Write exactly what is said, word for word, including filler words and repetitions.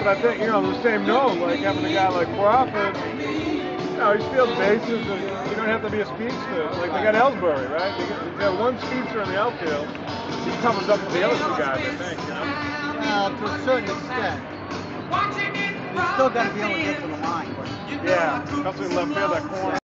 but I think, you know, the same note, like having a guy like Crawford, you know, he steals bases, and you don't have to be a speedster. Like they got Ellsbury, right? You got, you got one speedster in the outfield. He covers up for the other two guys, I think, you know? Well, to a certain extent. You still got to be able to get to the line. Yeah, especially in left field, that corner.